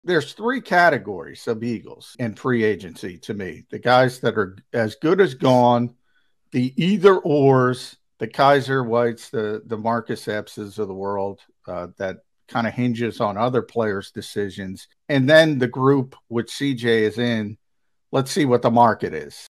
There's three categories of Eagles in free agency to me. The guys that are as good as gone, the either ors, the Kaiser Whites, the Marcus Eppses of the world, that kind of hinges on other players' decisions. And then the group which CJ is in, let's see what the market is.